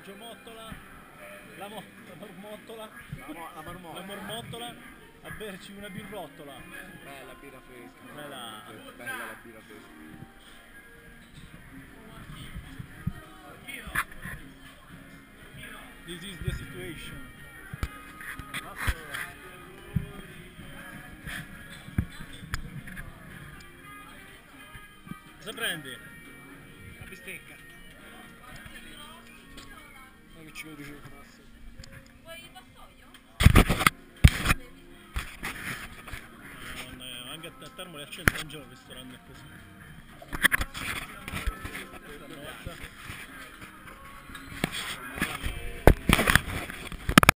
giomottola, la mormottola, La la mormottola, a berci una birrottola. Bella birra fresca. Bella. Bella la birra fresca. This is the situation. Cosa prendi? La bistecca. Ma che ci vedo dice il classe. Vuoi il vassoio? Anche a Termoli al centro non c'è un ristorante così. Questa notte.